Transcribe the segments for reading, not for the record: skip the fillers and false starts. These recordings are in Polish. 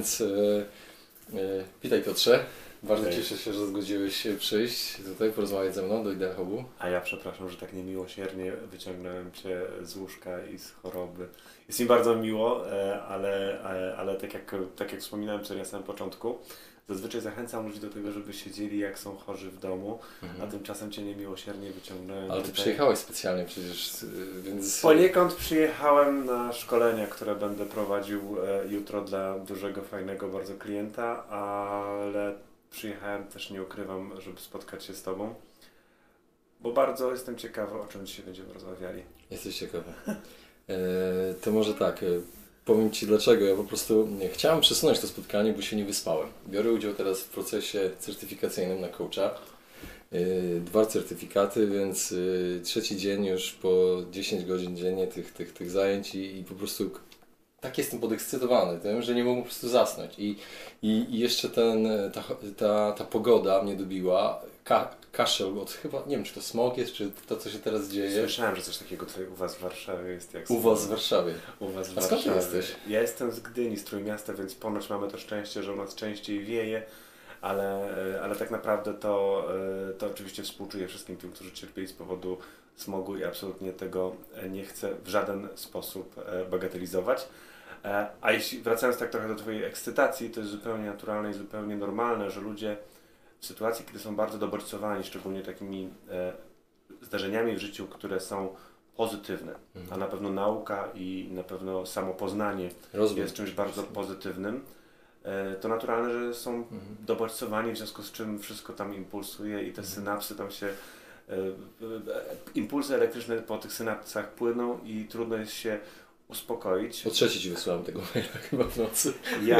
więc witaj Piotrze. Bardzo cieszę się, że zgodziłeś się przyjść tutaj, porozmawiać ze mną do Idea Hubu. A ja przepraszam, że tak niemiłosiernie wyciągnąłem Cię z łóżka i z choroby. Jest mi bardzo miło, ale tak jak wspominałem Ci na samym początku, zazwyczaj zachęcam ludzi do tego, żeby siedzieli jak są chorzy w domu, a tymczasem Cię niemiłosiernie wyciągnąłem. Ale Ty przyjechałeś specjalnie przecież, więc... Poniekąd przyjechałem na szkolenia, które będę prowadził jutro dla dużego, fajnego bardzo klienta, ale przyjechałem też, nie ukrywam, żeby spotkać się z Tobą, bo bardzo jestem ciekawy, o czym dzisiaj będziemy rozmawiali. Jesteś ciekawy. To może tak, powiem Ci dlaczego. Ja po prostu chciałem przesunąć to spotkanie, bo się nie wyspałem. Biorę udział teraz w procesie certyfikacyjnym na coacha. 2 certyfikaty, więc trzeci dzień już po 10 godzin dziennie tych zajęć i po prostu tak jestem podekscytowany tym, że nie mogę po prostu zasnąć. I jeszcze ta pogoda mnie dobiła. Kaszel, od chyba, nie wiem czy to smog jest, czy to co się teraz dzieje. Słyszałem, że coś takiego tutaj u Was w Warszawie jest. U Was w Warszawie. U Was w A skąd Ty Warszawie. jesteś? Ja jestem z Gdyni, z Trójmiasta, więc ponoć mamy to szczęście, że u nas częściej wieje, ale tak naprawdę to oczywiście współczuję wszystkim tym, którzy cierpieli z powodu smogu i absolutnie tego nie chcę w żaden sposób bagatelizować. A jeśli wracając tak trochę do Twojej ekscytacji, to jest zupełnie naturalne i zupełnie normalne, że ludzie w sytuacji, kiedy są bardzo dobodźcowani, szczególnie takimi zdarzeniami w życiu, które są pozytywne, a na pewno nauka i na pewno samopoznanie jest czymś bardzo pozytywnym, to naturalne, że są dobodźcowani, w związku z czym wszystko tam impulsuje i te synapsy tam się, impulsy elektryczne po tych synapsach płyną i trudno jest się uspokoić. O trzeciej Ci wysłałem tego maila chyba w nocy.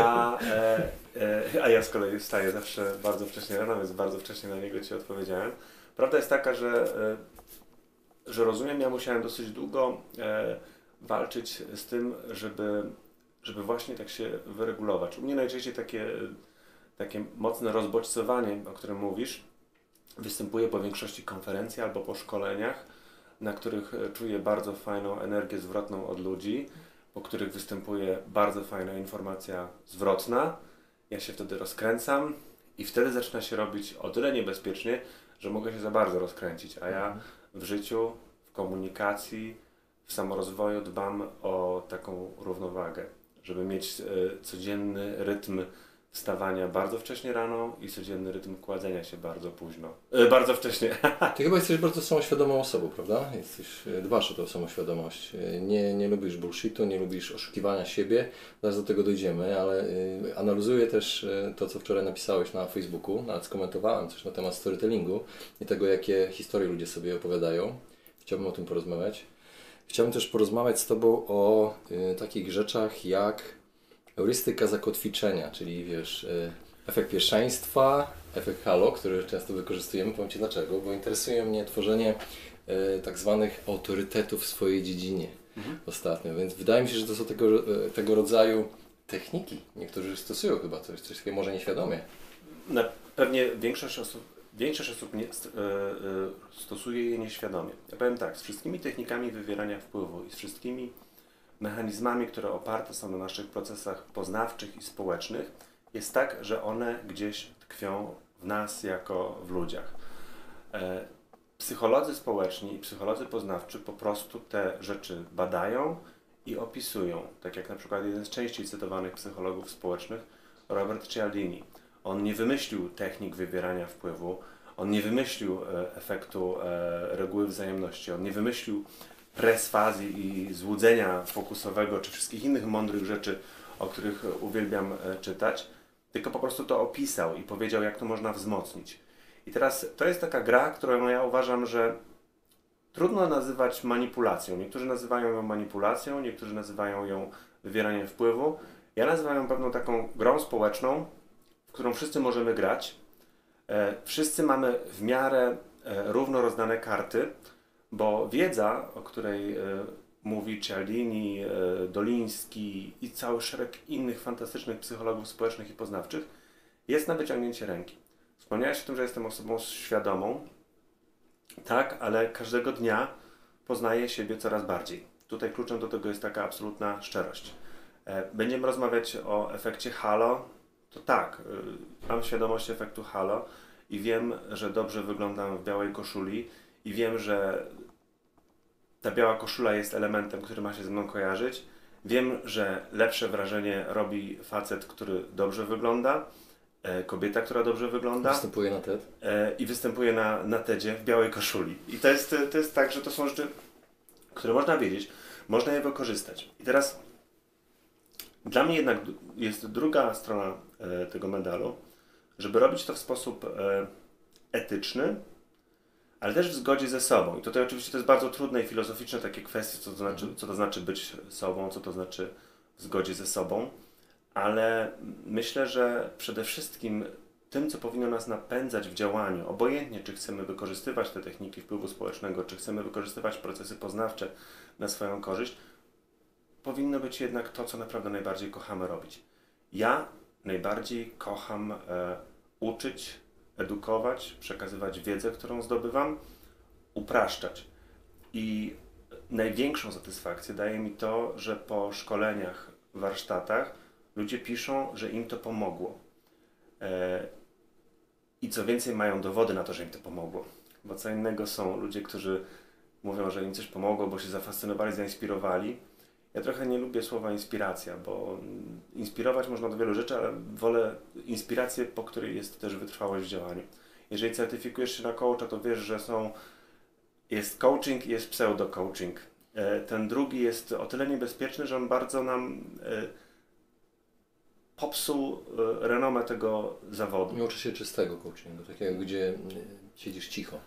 A ja z kolei wstaję zawsze bardzo wcześnie rano, więc bardzo wcześnie na niego Ci odpowiedziałem. Prawda jest taka, że rozumiem, ja musiałem dosyć długo walczyć z tym, żeby właśnie tak się wyregulować. U mnie najczęściej takie mocne rozbodźcowanie, o którym mówisz, występuje po większości konferencji albo po szkoleniach, na których czuję bardzo fajną energię zwrotną od ludzi, po których występuje bardzo fajna informacja zwrotna. Ja się wtedy rozkręcam i wtedy zaczyna się robić o tyle niebezpiecznie, że mogę się za bardzo rozkręcić, a ja w życiu, w komunikacji, w samorozwoju dbam o taką równowagę, żeby mieć codzienny rytm wstawania bardzo wcześnie rano i codzienny rytm kładzenia się bardzo późno. Bardzo wcześnie. Ty chyba jesteś bardzo samoświadomą osobą, prawda? Dbasz o tą samoświadomość. Nie lubisz bullshitu, nie lubisz oszukiwania siebie. Zaraz do tego dojdziemy, ale analizuję też to, co wczoraj napisałeś na Facebooku. Nawet skomentowałem coś na temat storytellingu i tego, jakie historie ludzie sobie opowiadają. Chciałbym o tym porozmawiać. Chciałbym też porozmawiać z Tobą o takich rzeczach jak heurystyka zakotwiczenia, czyli wiesz, efekt pierwszeństwa, efekt halo, który często wykorzystujemy. Powiem Ci dlaczego, bo interesuje mnie tworzenie tak zwanych autorytetów w swojej dziedzinie ostatnio, więc wydaje mi się, że to są tego rodzaju techniki. Niektórzy stosują chyba coś takiego, może nieświadomie. Pewnie większość osób stosuje je nieświadomie. Ja powiem tak, z wszystkimi technikami wywierania wpływu i z wszystkimi mechanizmami, które oparte są na naszych procesach poznawczych i społecznych, jest tak, że one gdzieś tkwią w nas jako w ludziach. Psycholodzy społeczni i psycholodzy poznawczy po prostu te rzeczy badają i opisują. Tak jak na przykład jeden z częściej cytowanych psychologów społecznych, Robert Cialdini. On nie wymyślił technik wywierania wpływu, on nie wymyślił efektu reguły wzajemności, on nie wymyślił perswazji i złudzenia fokusowego, czy wszystkich innych mądrych rzeczy, o których uwielbiam czytać, tylko po prostu to opisał i powiedział, jak to można wzmocnić. I teraz to jest taka gra, którą ja uważam, że trudno nazywać manipulacją. Niektórzy nazywają ją manipulacją, niektórzy nazywają ją wywieraniem wpływu. Ja nazywam ją pewną taką grą społeczną, w którą wszyscy możemy grać. Wszyscy mamy w miarę równo rozdane karty, bo wiedza, o której mówi Cialdini, Doliński i cały szereg innych fantastycznych psychologów społecznych i poznawczych, jest na wyciągnięcie ręki. Wspomniałeś o tym, że jestem osobą świadomą, tak, ale każdego dnia poznaję siebie coraz bardziej. Tutaj kluczem do tego jest taka absolutna szczerość. Będziemy rozmawiać o efekcie halo. To tak, mam świadomość efektu halo i wiem, że dobrze wyglądam w białej koszuli i wiem, że ta biała koszula jest elementem, który ma się ze mną kojarzyć. Wiem, że lepsze wrażenie robi facet, który dobrze wygląda, kobieta, która dobrze wygląda. Występuje na TED. I występuje na TEDzie w białej koszuli. I to jest tak, że to są rzeczy, które można wiedzieć, można je wykorzystać. I teraz dla mnie jednak jest druga strona tego medalu, żeby robić to w sposób etyczny, ale też w zgodzie ze sobą. I tutaj oczywiście to jest bardzo trudne i filozoficzne takie kwestie, co to znaczy być sobą, co to znaczy w zgodzie ze sobą, ale myślę, że przede wszystkim tym, co powinno nas napędzać w działaniu, obojętnie czy chcemy wykorzystywać te techniki wpływu społecznego, czy chcemy wykorzystywać procesy poznawcze na swoją korzyść, powinno być jednak to, co naprawdę najbardziej kochamy robić. Ja najbardziej kocham uczyć, edukować, przekazywać wiedzę, którą zdobywam, upraszczać. I największą satysfakcję daje mi to, że po szkoleniach, warsztatach ludzie piszą, że im to pomogło. I co więcej, mają dowody na to, że im to pomogło. Bo co innego są ludzie, którzy mówią, że im coś pomogło, bo się zafascynowali, zainspirowali. Ja trochę nie lubię słowa inspiracja, bo inspirować można do wielu rzeczy, ale wolę inspirację, po której jest też wytrwałość w działaniu. Jeżeli certyfikujesz się na coacha, to wiesz, że jest coaching i jest pseudo-coaching. Ten drugi jest o tyle niebezpieczny, że on bardzo nam popsuł renomę tego zawodu. Nie uczy się czystego coachingu, takiego, gdzie siedzisz cicho.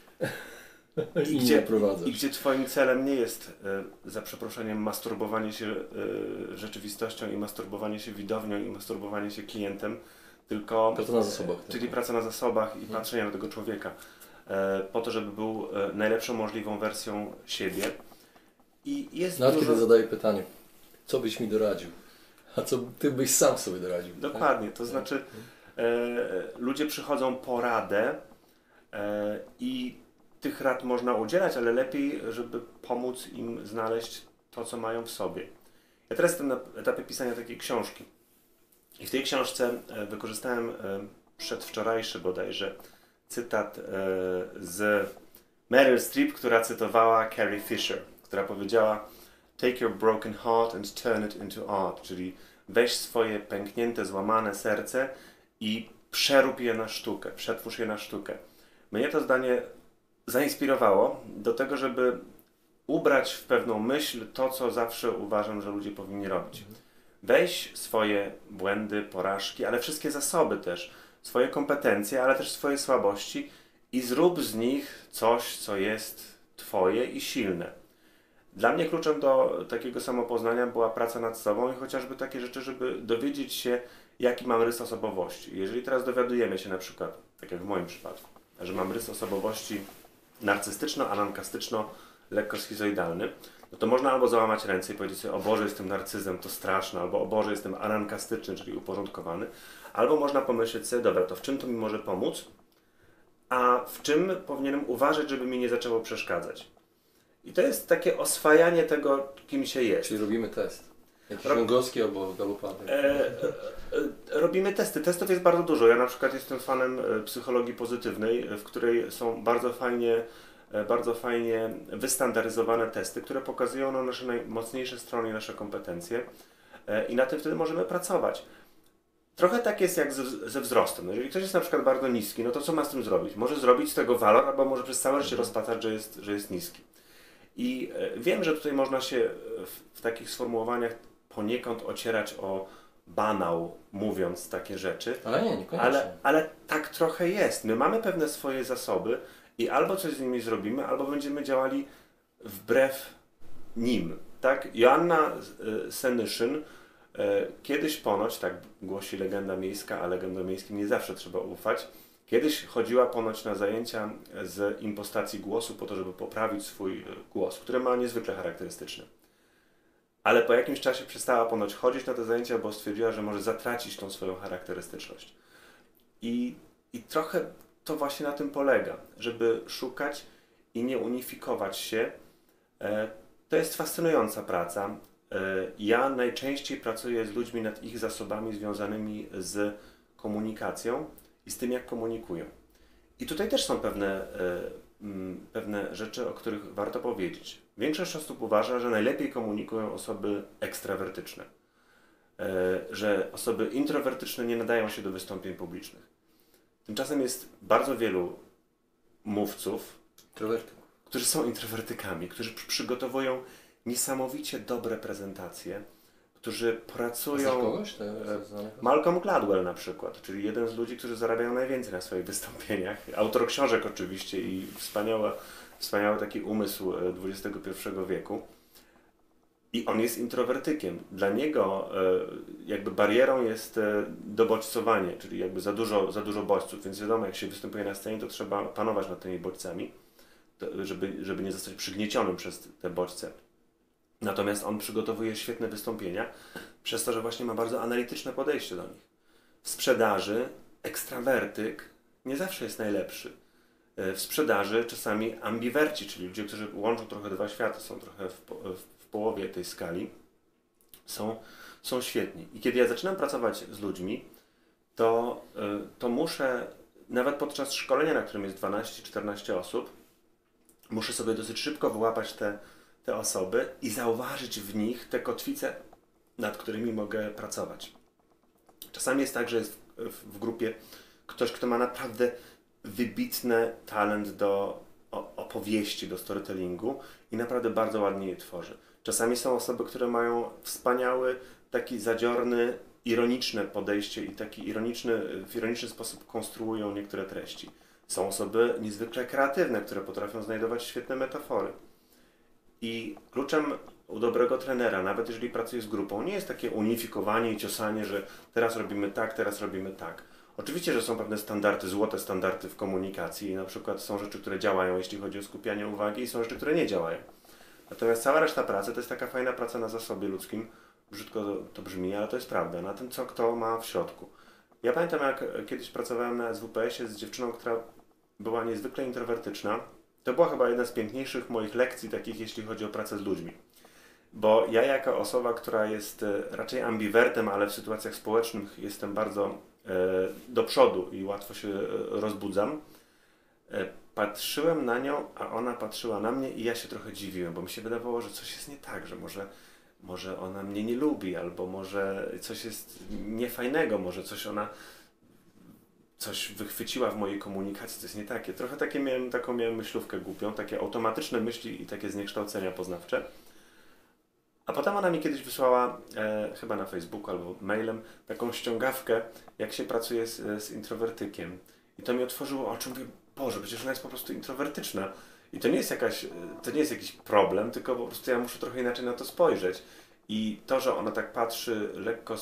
I gdzie twoim celem nie jest, za przeproszeniem, masturbowanie się rzeczywistością i masturbowanie się widownią i masturbowanie się klientem, tylko praca na zasobach. Czyli praca na zasobach i patrzenie na tego człowieka po to, żeby był najlepszą możliwą wersją siebie. I jest nawet kiedy zadaję pytanie, co byś mi doradził? A co ty byś sam sobie doradził? Dokładnie, to znaczy ludzie przychodzą po radę i tych rad można udzielać, ale lepiej, żeby pomóc im znaleźć to, co mają w sobie. Ja teraz jestem na etapie pisania takiej książki. I w tej książce wykorzystałem przedwczorajszy bodajże cytat z Meryl Streep, która cytowała Carrie Fisher, która powiedziała: "Take your broken heart and turn it into art", czyli weź swoje pęknięte, złamane serce i przerób je na sztukę, przetwórz je na sztukę. Mnie to zdanie zainspirowało do tego, żeby ubrać w pewną myśl to, co zawsze uważam, że ludzie powinni robić. Weź swoje błędy, porażki, ale wszystkie zasoby też, swoje kompetencje, ale też swoje słabości i zrób z nich coś, co jest twoje i silne. Dla mnie kluczem do takiego samopoznania była praca nad sobą i chociażby takie rzeczy, żeby dowiedzieć się, jaki mam rys osobowości. Jeżeli teraz dowiadujemy się na przykład, tak jak w moim przypadku, że mam rys osobowości narcystyczno-anankastyczno, lekko schizoidalny, no to można albo załamać ręce i powiedzieć sobie: o Boże, jestem narcyzem, to straszne, albo o Boże, jestem anankastyczny, czyli uporządkowany, albo można pomyśleć sobie: dobra, to w czym to mi może pomóc, a w czym powinienem uważać, żeby mi nie zaczęło przeszkadzać. I to jest takie oswajanie tego, kim się jest. Czyli robimy test. Jakiś Rongowski albo Galopady. Robimy testy. Testów jest bardzo dużo. Ja na przykład jestem fanem psychologii pozytywnej, w której są bardzo fajnie wystandaryzowane testy, które pokazują nam nasze najmocniejsze strony i nasze kompetencje i na tym wtedy możemy pracować. Trochę tak jest jak ze wzrostem. No, jeżeli ktoś jest na przykład bardzo niski, no to co ma z tym zrobić? Może zrobić z tego walor, albo może przez całe życie rozpatrzeć, że jest niski. I wiem, że tutaj można się w takich sformułowaniach poniekąd ocierać o banał, mówiąc takie rzeczy. Ale nie, niekoniecznie. Ale tak trochę jest. My mamy pewne swoje zasoby i albo coś z nimi zrobimy, albo będziemy działali wbrew nim. Tak? Joanna Senyszyn kiedyś ponoć, tak głosi legenda miejska, a legendom miejskim nie zawsze trzeba ufać, kiedyś chodziła ponoć na zajęcia z impostacji głosu po to, żeby poprawić swój głos, który ma niezwykle charakterystyczny. Ale po jakimś czasie przestała ponoć chodzić na te zajęcia, bo stwierdziła, że może zatracić tą swoją charakterystyczność. I trochę to właśnie na tym polega, żeby szukać i nie unifikować się. To jest fascynująca praca. Ja najczęściej pracuję z ludźmi nad ich zasobami związanymi z komunikacją i z tym, jak komunikują. I tutaj też są pewne rzeczy, o których warto powiedzieć. Większość osób uważa, że najlepiej komunikują osoby ekstrawertyczne, że osoby introwertyczne nie nadają się do wystąpień publicznych. Tymczasem jest bardzo wielu mówców, którzy są introwertykami, którzy przygotowują niesamowicie dobre prezentacje, którzy pracują... Znasz kogoś? Malcolm Gladwell na przykład, czyli jeden z ludzi, którzy zarabiają najwięcej na swoich wystąpieniach. Autor książek oczywiście i wspaniały taki umysł XXI wieku. I on jest introwertykiem. Dla niego jakby barierą jest dobodźcowanie, czyli jakby za dużo bodźców. Więc wiadomo, jak się występuje na scenie, to trzeba panować nad tymi bodźcami, żeby nie zostać przygniecionym przez te bodźce. Natomiast on przygotowuje świetne wystąpienia przez to, że właśnie ma bardzo analityczne podejście do nich. W sprzedaży ekstrawertyk nie zawsze jest najlepszy. W sprzedaży czasami ambiwerci, czyli ludzie, którzy łączą trochę dwa światy, są trochę w połowie tej skali, są świetni. I kiedy ja zaczynam pracować z ludźmi, to muszę, nawet podczas szkolenia, na którym jest 12-14 osób, muszę sobie dosyć szybko wyłapać te osoby i zauważyć w nich te kotwice, nad którymi mogę pracować. Czasami jest tak, że jest w grupie ktoś, kto ma naprawdę wybitny talent do opowieści, do storytellingu i naprawdę bardzo ładnie je tworzy. Czasami są osoby, które mają wspaniały, taki zadziorny, ironiczne podejście i w ironiczny sposób konstruują niektóre treści. Są osoby niezwykle kreatywne, które potrafią znajdować świetne metafory. I kluczem u dobrego trenera, nawet jeżeli pracuje z grupą, nie jest takie unifikowanie i ciosanie, że teraz robimy tak, teraz robimy tak. Oczywiście, że są pewne standardy, złote standardy w komunikacji i na przykład są rzeczy, które działają, jeśli chodzi o skupianie uwagi i są rzeczy, które nie działają. Natomiast cała reszta pracy to jest taka fajna praca na zasobie ludzkim. Brzydko to brzmi, ale to jest prawda. Na tym, co kto ma w środku. Ja pamiętam, jak kiedyś pracowałem na SWPS-ie z dziewczyną, która była niezwykle introwertyczna. To była chyba jedna z piękniejszych moich lekcji, takich jeśli chodzi o pracę z ludźmi. Bo ja jako osoba, która jest raczej ambiwertem, ale w sytuacjach społecznych jestem bardzo do przodu i łatwo się rozbudzam, patrzyłem na nią, a ona patrzyła na mnie i ja się trochę dziwiłem, bo mi się wydawało, że coś jest nie tak, że może ona mnie nie lubi, albo może coś jest niefajnego, może coś wychwyciła w mojej komunikacji, to jest nie takie. Trochę taką miałem myślówkę głupią, takie automatyczne myśli i takie zniekształcenia poznawcze. A potem ona mi kiedyś wysłała, chyba na Facebooku albo mailem, taką ściągawkę, jak się pracuje z introwertykiem. I to mi otworzyło oczy, mówię, Boże, przecież ona jest po prostu introwertyczna. I to nie jest jakiś problem, tylko po prostu ja muszę trochę inaczej na to spojrzeć. I to, że ona tak patrzy lekko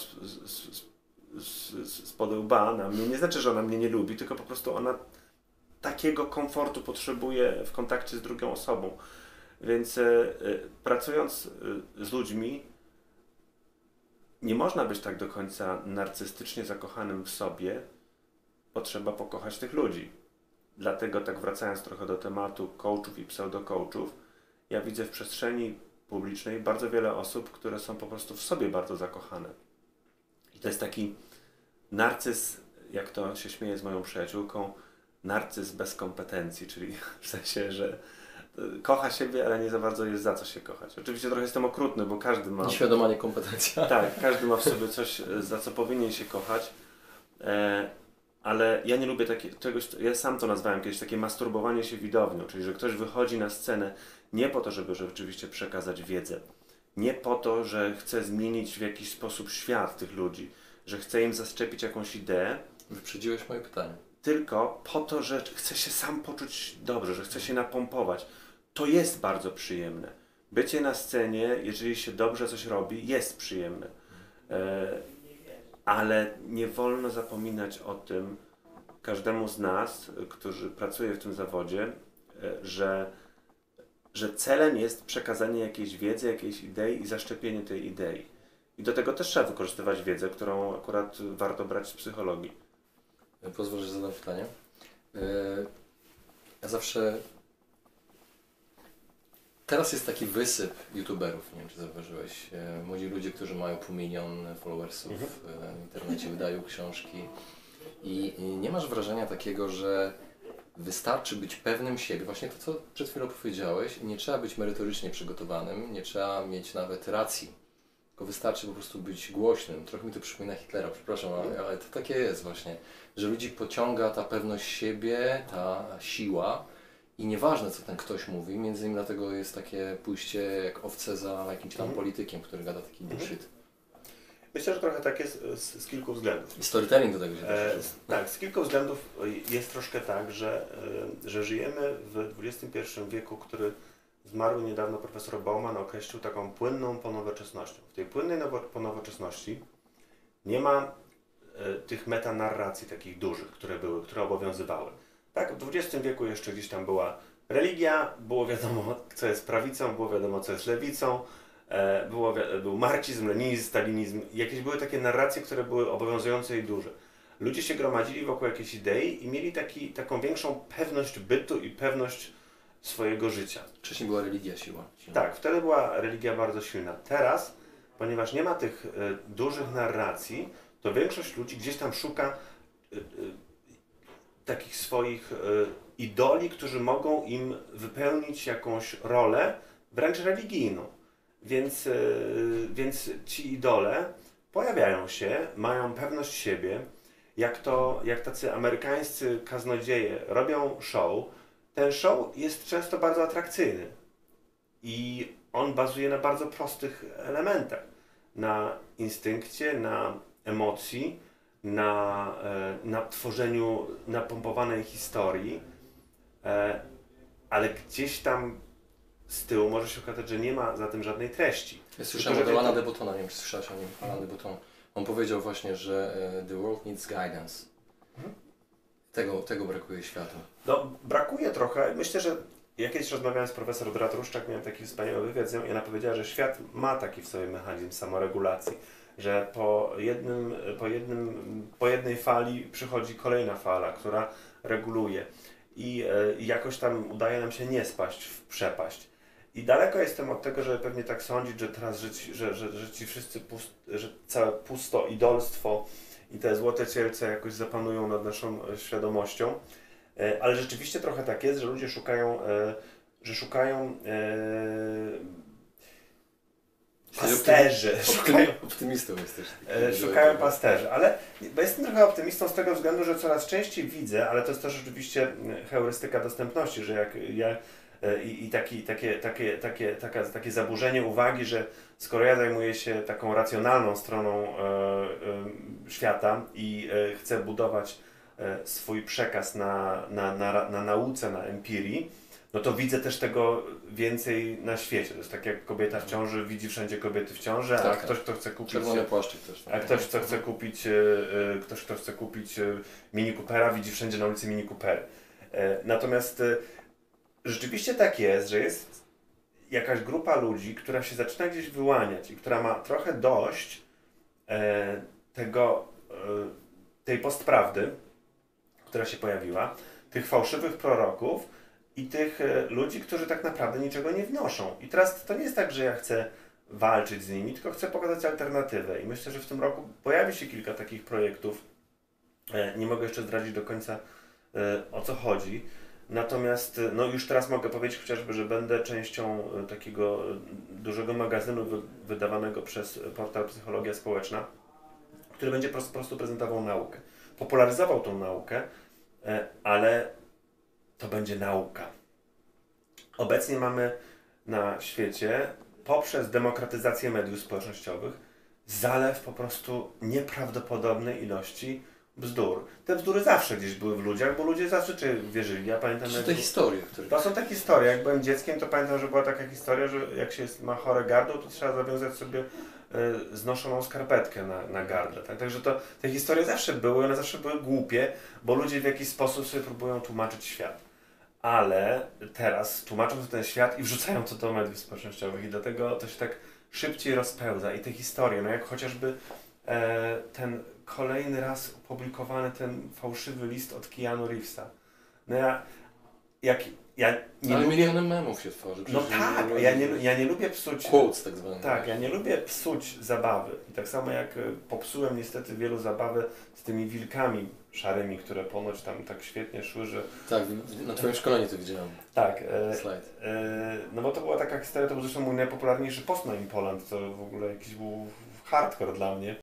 spod łba na mnie, nie znaczy, że ona mnie nie lubi, tylko po prostu ona takiego komfortu potrzebuje w kontakcie z drugą osobą. Więc pracując z ludźmi, nie można być tak do końca narcystycznie zakochanym w sobie, bo trzeba pokochać tych ludzi. Dlatego tak wracając trochę do tematu coachów i pseudo-coachów, ja widzę w przestrzeni publicznej bardzo wiele osób, które są po prostu w sobie bardzo zakochane. I to jest taki narcyz, jak to się śmieje z moją przyjaciółką, narcyz bez kompetencji, czyli w sensie, że kocha siebie, ale nie za bardzo jest za co się kochać. Oczywiście trochę jestem okrutny, bo każdy ma... Nieświadoma niekompetencja. Tak, każdy ma w sobie coś, za co powinien się kochać. Ale ja nie lubię czegoś, ja sam to nazwałem kiedyś, takie masturbowanie się widownią, czyli że ktoś wychodzi na scenę nie po to, żeby rzeczywiście przekazać wiedzę, nie po to, że chce zmienić w jakiś sposób świat tych ludzi, że chce im zaszczepić jakąś ideę. Wyprzedziłeś moje pytanie. Tylko po to, że chce się sam poczuć dobrze, że chce się napompować. To jest bardzo przyjemne. Bycie na scenie, jeżeli się dobrze coś robi, jest przyjemne. Ale nie wolno zapominać o tym każdemu z nas, którzy pracuje w tym zawodzie, że celem jest przekazanie jakiejś wiedzy, jakiejś idei i zaszczepienie tej idei. I do tego też trzeba wykorzystywać wiedzę, którą akurat warto brać z psychologii. Pozwól, że zadam pytanie. Ja zawsze Teraz jest taki wysyp youtuberów, nie wiem czy zauważyłeś. Młodzi ludzie, którzy mają 500 000 followersów w internecie, wydają książki i nie masz wrażenia takiego, że wystarczy być pewnym siebie, właśnie to co przed chwilą powiedziałeś, nie trzeba być merytorycznie przygotowanym, nie trzeba mieć nawet racji, tylko wystarczy po prostu być głośnym. Trochę mi to przypomina Hitlera, przepraszam, ale to takie jest właśnie, że ludzi pociąga ta pewność siebie, ta siła. I nieważne, co ten ktoś mówi, między innymi dlatego jest takie pójście jak owce za jakimś tam politykiem, który gada taki bullshit. Myślę, że trochę tak jest z kilku względów. I storytelling do tego się też Tak, z kilku względów jest troszkę tak, że żyjemy w XXI wieku, który zmarły niedawno profesor Bauman określił taką płynną ponowoczesnością. W tej płynnej ponowoczesności nie ma tych metanarracji takich dużych, które obowiązywały. Tak, w XX wieku jeszcze gdzieś tam była religia, było wiadomo, co jest prawicą, było wiadomo, co jest lewicą, był marksizm, leninizm, stalinizm. Jakieś były takie narracje, które były obowiązujące i duże. Ludzie się gromadzili wokół jakiejś idei i mieli taką większą pewność bytu i pewność swojego życia. Wcześniej była religia silna. Tak, wtedy była religia bardzo silna. Teraz, ponieważ nie ma tych dużych narracji, to większość ludzi gdzieś tam szuka takich swoich idoli, którzy mogą im wypełnić jakąś rolę, wręcz religijną. Więc ci idole pojawiają się, mają pewność siebie, jak tacy amerykańscy kaznodzieje robią show. Ten show jest często bardzo atrakcyjny i on bazuje na bardzo prostych elementach. Na instynkcie, na emocji, na tworzeniu napompowanej historii, ale gdzieś tam z tyłu może się okazać, że nie ma za tym żadnej treści. Ja słyszałem od Alana de Bottona, nie wiem czy słyszałeś o nim, Alan de Botton. On powiedział właśnie, że the world needs guidance. Tego brakuje światu. No, brakuje trochę. Myślę, że ja kiedyś rozmawiałem z profesor Dratruszczak, miałem taki wspaniały wywiad z nią i ona powiedziała, że świat ma taki w sobie mechanizm samoregulacji, że po jednej fali przychodzi kolejna fala, która reguluje i jakoś tam udaje nam się nie spaść w przepaść. I daleko jestem od tego, żeby pewnie tak sądzić, że teraz, że ci wszyscy, że całe pusto idolstwo i te złote cielce jakoś zapanują nad naszą świadomością. Ale rzeczywiście trochę tak jest, że ludzie szukają pasterzy. Optymistą jesteś. Szukają pasterzy, ale jestem trochę optymistą z tego względu, że coraz częściej widzę, ale to jest też oczywiście heurystyka dostępności, że jak ja i takie zaburzenie uwagi, że skoro ja zajmuję się taką racjonalną stroną świata i chcę budować swój przekaz na nauce, na empirii, no to widzę też tego więcej na świecie. To jest tak jak kobieta w ciąży widzi wszędzie kobiety w ciąży, a ktoś, kto chce kupić... Czerwony płaszczyk też. A ktoś, kto chce kupić Mini Coopera, widzi wszędzie na ulicy Mini Coopery. Natomiast rzeczywiście tak jest, że jest jakaś grupa ludzi, która się zaczyna gdzieś wyłaniać i która ma trochę dość tej postprawdy, która się pojawiła, tych fałszywych proroków i tych ludzi, którzy tak naprawdę niczego nie wnoszą. I teraz to nie jest tak, że ja chcę walczyć z nimi, tylko chcę pokazać alternatywę. I myślę, że w tym roku pojawi się kilka takich projektów. Nie mogę jeszcze zdradzić do końca, o co chodzi. Natomiast no już teraz mogę powiedzieć chociażby, że będę częścią takiego dużego magazynu wydawanego przez portal Psychologia Społeczna, który będzie po prostu prezentował naukę. Popularyzował tą naukę, ale to będzie nauka. Obecnie mamy na świecie poprzez demokratyzację mediów społecznościowych zalew po prostu nieprawdopodobnej ilości bzdur. Te bzdury zawsze gdzieś były w ludziach, bo ludzie zawsze wierzyli. Ja pamiętam, to są te historie, które... To są te historie. Jak byłem dzieckiem, to pamiętam, że była taka historia, że jak się ma chore gardło, to trzeba zawiązać sobie znoszoną skarpetkę na gardle. Tak? Także te historie zawsze były, one zawsze były głupie, bo ludzie w jakiś sposób sobie próbują tłumaczyć świat. Ale teraz tłumaczą sobie ten świat i wrzucają to do mediów społecznościowych i dlatego to się tak szybciej rozpełza. I te historie, no jak chociażby ten kolejny raz opublikowany ten fałszywy list od Keanu Reevesa. No ja nie Ale lubię... milionem memów się tworzy. No przecież tak, ja nie lubię psuć... Quotes tak zwane. Tak, ja nie lubię psuć zabawy. I tak samo jak popsułem niestety wielu zabawy z tymi wilkami szarymi, które ponoć tam tak świetnie szły, że... Tak, na Twoim szkoleniu to widziałem. Tak, Slajd. no bo to była taka historia, to był zresztą mój najpopularniejszy post na Impoland, to w ogóle jakiś był hardcore dla mnie.